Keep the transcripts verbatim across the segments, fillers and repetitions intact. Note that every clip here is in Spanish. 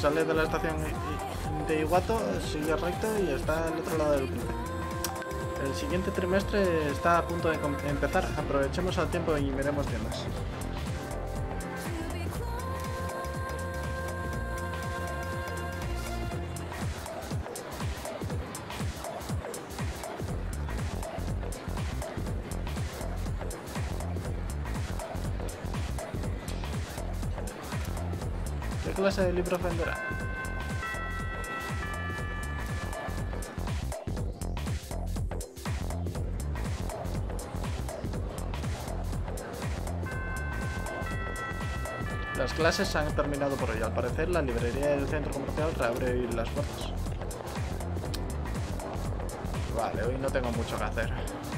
sales de la estación de Iwato, sigue recto y está al otro lado del cruce. El siguiente trimestre está a punto de empezar. Aprovechemos al tiempo y miremos tiendas. ¿Qué clase de libros venderá? Las clases han terminado por hoy. Al parecer, la librería del centro comercial reabre las puertas. Vale, hoy no tengo mucho que hacer.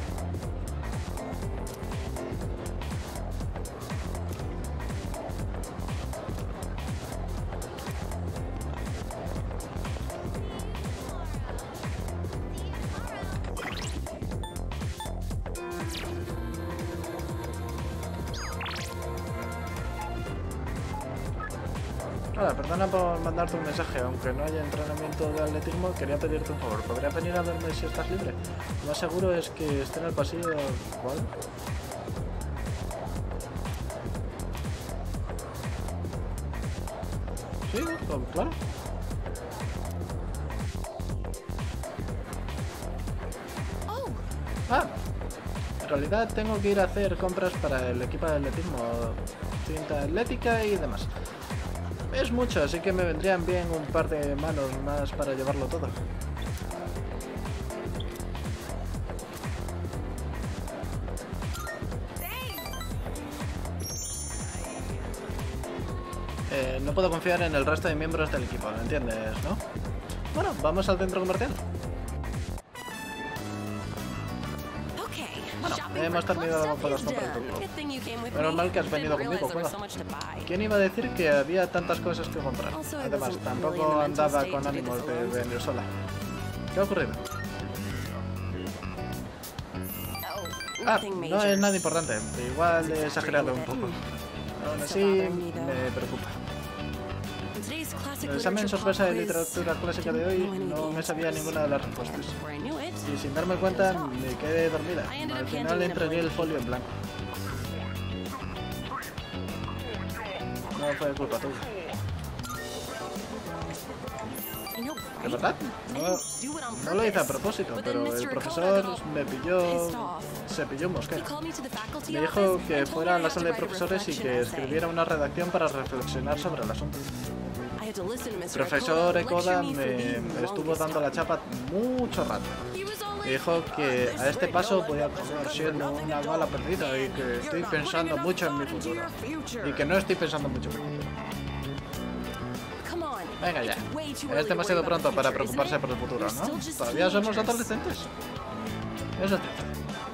Hola, perdona por mandarte un mensaje, aunque no haya entrenamiento de atletismo, quería pedirte un favor. ¿Podrías venir a verme si estás libre? Lo más seguro es que esté en el pasillo. ¿Cuál? Sí, claro. Ah, en realidad tengo que ir a hacer compras para el equipo de atletismo, cinta atlética y demás. Es mucho, así que me vendrían bien un par de manos más para llevarlo todo. Eh, no puedo confiar en el resto de miembros del equipo, ¿lo entiendes, no? Bueno, vamos al centro comercial. Bueno, hemos terminado con las compras del grupo. Menos mal que has venido conmigo, Koda. ¿Quién iba a decir que había tantas cosas que comprar? Además, tampoco andaba con ánimos de venir sola. ¿Qué ha ocurrido? Ah, no es nada importante. Igual he exagerado un poco. Aún así, me preocupa. En el examen sorpresa de literatura clásica de hoy no me sabía ninguna de las respuestas. Y sin darme cuenta me quedé dormida. Al final entregué el folio en blanco. No fue culpa tuya. ¿De verdad? No, no lo hice a propósito, pero el profesor me pilló... se pilló un mosquero. Me dijo que fuera a la sala de profesores y que escribiera una redacción para reflexionar sobre el asunto. El profesor Koda me estuvo dando la chapa mucho rato. Me dijo que a este paso voy a acabar siendo una bala perdida y que estoy pensando mucho en mi futuro. Y que no estoy pensando mucho en mi futuro. Venga ya, es demasiado pronto para preocuparse por el futuro, ¿no? Todavía somos adolescentes. Eso es cierto.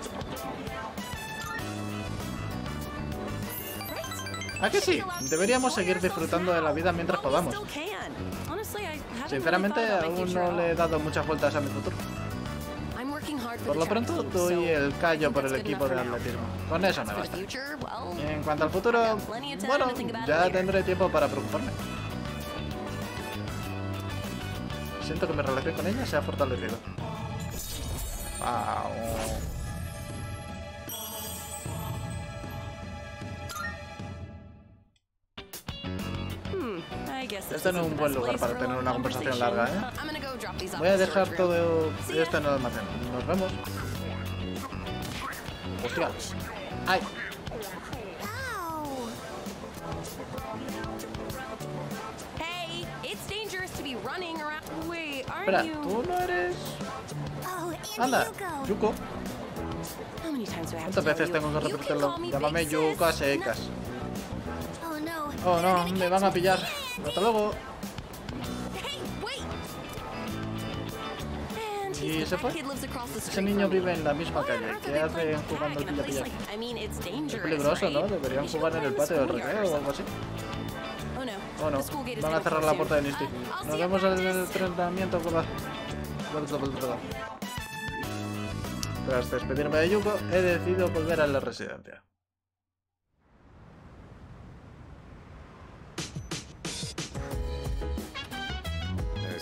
¿A que sí? Deberíamos seguir disfrutando de la vida mientras podamos. Sinceramente, aún no le he dado muchas vueltas a mi futuro. Por lo pronto, doy el callo por el equipo de atletismo. Con eso me basta. En cuanto al futuro, bueno, ya tendré tiempo para preocuparme. Siento que mi relación con ella se ha fortalecido. Wow. Este no es un buen lugar para tener una conversación larga, ¿eh? Voy a dejar todo esto en el almacén. Nos vemos. Hostia. ¡Ay! Espera, ¿tú no eres...? Anda, Yuko. ¿Cuántas veces tengo que repetirlo? Llámame Yuko a secas. Oh no, me van a pillar. Hasta luego. ¿Y se fue? Ese niño vive en la misma calle. ¿Qué hacen jugando al pilla-pilla? Es peligroso, ¿no? Deberían jugar en el patio del recreo o algo así. Oh no, van a cerrar la puerta de Nisty. Nos vemos en el entrenamiento, Koda. Tras despedirme de Yuko, he decidido volver a la residencia.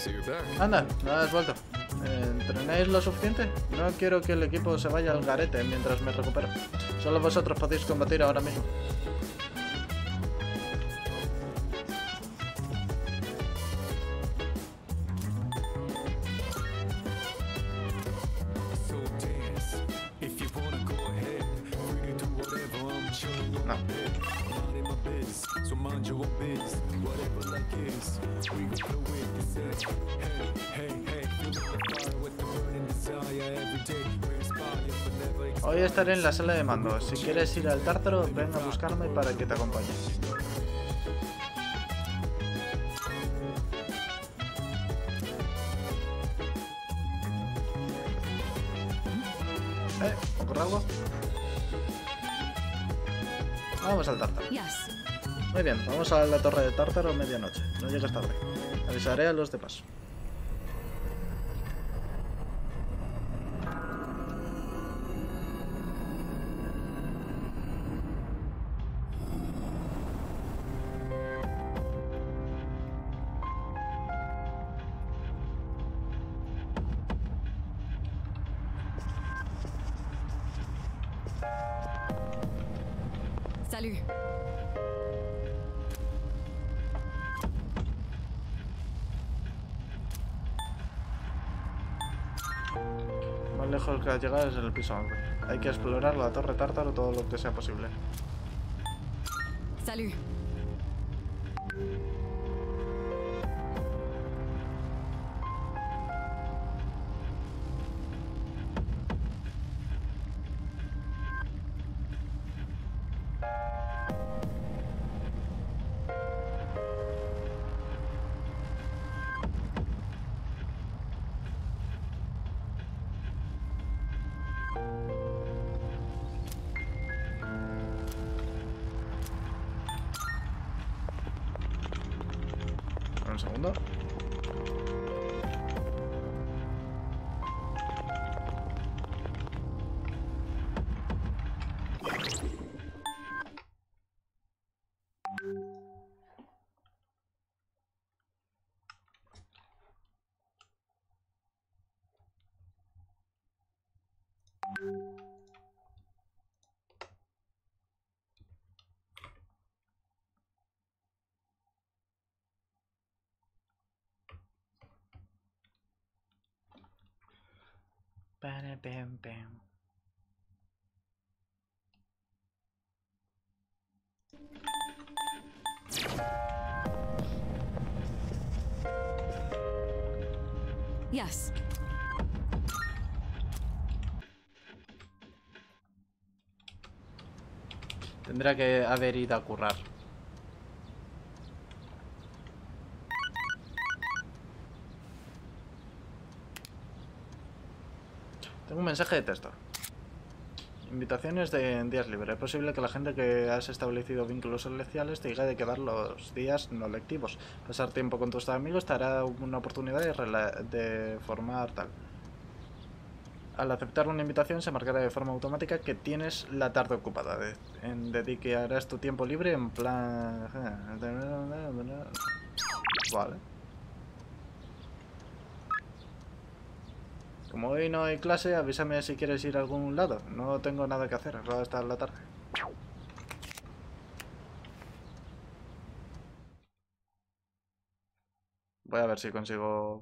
Anda, no has vuelto. ¿Entrenáis lo suficiente? No quiero que el equipo se vaya al garete mientras me recupero. Solo vosotros podéis combatir ahora mismo. No. Hoy estaré en la sala de mando. Si quieres ir al Tártaro, ven a buscarme para que te acompañe. ¿Eh? ¿Ocurre algo? Vamos al Tártaro. Muy bien, vamos a la torre de Tártaro a medianoche. No llegues tarde. Avisaré a los de paso. Salut. Más lejos que llegar es el piso once. Hay que explorar la torre Tártaro todo lo que sea posible. Salut. Un segundo. Bam, bam, bam. Yes. Tendrá que haber ido a currar. Tengo un mensaje de texto. Invitaciones de días libres. Es posible que la gente que has establecido vínculos sociales te diga de quedar los días no lectivos. Pasar tiempo con tus amigos te hará una oportunidad de, de formar tal. Al aceptar una invitación se marcará de forma automática que tienes la tarde ocupada. De, en, dedicarás tu tiempo libre en plan... Vale. Como hoy no hay clase, avísame si quieres ir a algún lado. No tengo nada que hacer, va a estar la tarde. Voy a ver si consigo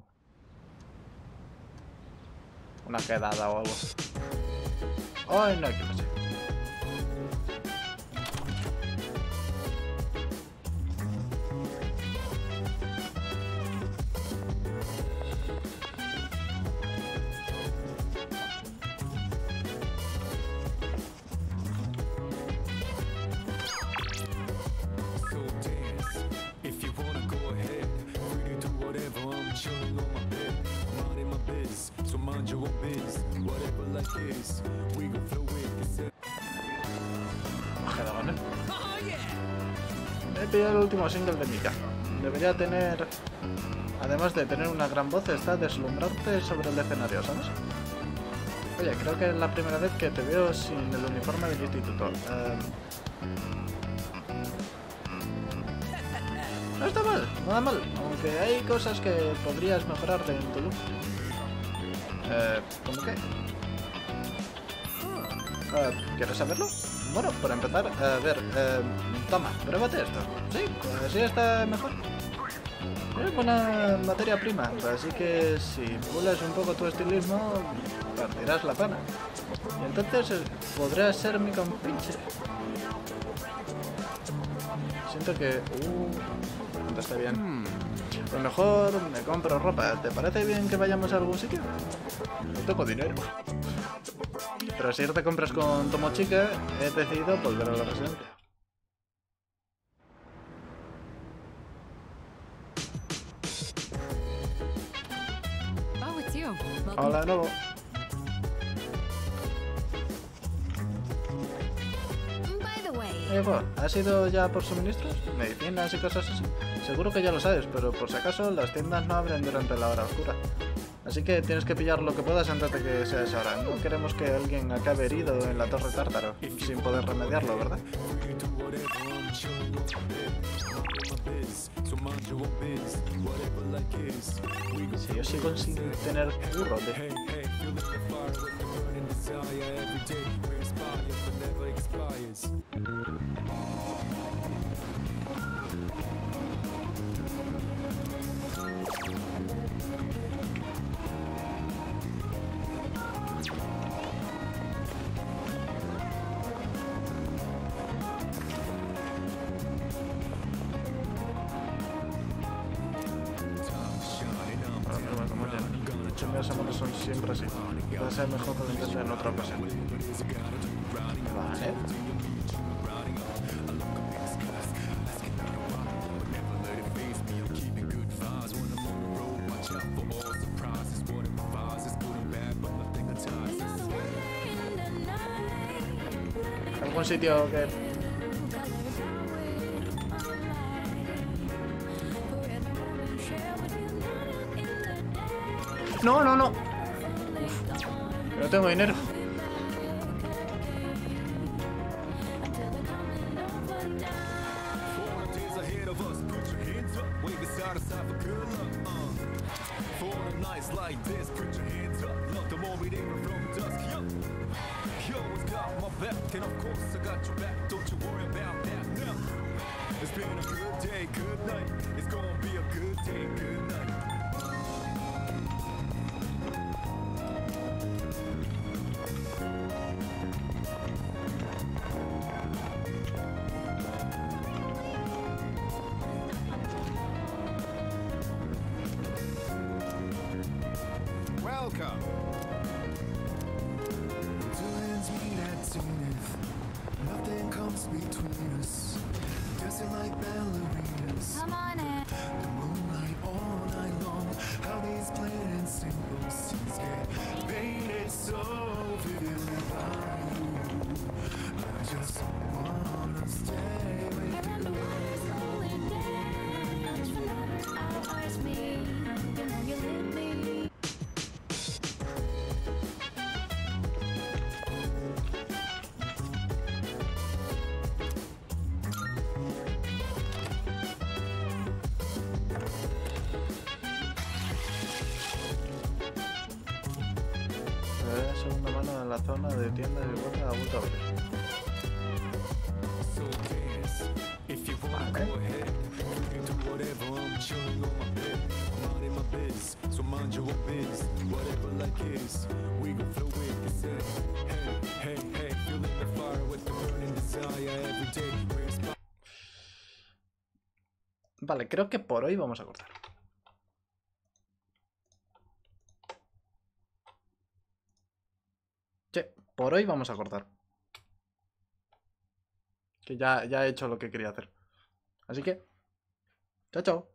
una quedada o algo. Hoy no hay clase. He pillado el último single de Mika. Debería tener... Además de tener una gran voz, está deslumbrante sobre el escenario, ¿sabes? Oye, creo que es la primera vez que te veo sin el uniforme del instituto. Uh... No está mal, nada mal. Aunque hay cosas que podrías mejorar de tu look. Eh, ¿cómo qué? Uh, ¿Quieres saberlo? Bueno, para empezar, a ver, eh, toma, pruébate esto. Sí, así está mejor. Es buena materia prima, así que si pules un poco tu estilismo, partirás la pana. Y entonces eh, podrás ser mi compinche. Siento que... Uh, no está bien. Lo mejor me compro ropa. ¿Te parece bien que vayamos a algún sitio? No tengo dinero. Pero si te compras con Tomochica, he decidido volver a la residencia. Oh, it's you. Welcome. Hola de nuevo. By the way, Eh, bueno, ¿has ido ya por suministros? ¿Medicinas y cosas así? Seguro que ya lo sabes, pero por si acaso las tiendas no abren durante la hora oscura. Así que tienes que pillar lo que puedas antes de que sea esa hora. No queremos que alguien acabe herido en la Torre Tártaro, sin poder remediarlo, ¿verdad? Si yo sigo sin tener curro, de... Los amores son siempre así. Puede ser mejor que lo intente en otra ocasión. Vale. ¿Algún sitio que...? No, no, no. Uf, no tengo dinero. Welcome. Nothing comes between us. Dancing like ballerinas. come on in. The moonlight all night long. How these plain and simple scenes get painted so vividly by you. I just wanna stay with you. And the water's rolling down. Don't you know ours me? You know you lit me. Segunda mano en la zona de tiendas y vuelta a vuelta a abrir. Vale, creo que por hoy vamos a cortar. Sí, por hoy vamos a cortar. Que ya, ya he hecho lo que quería hacer. Así que, chao, chao.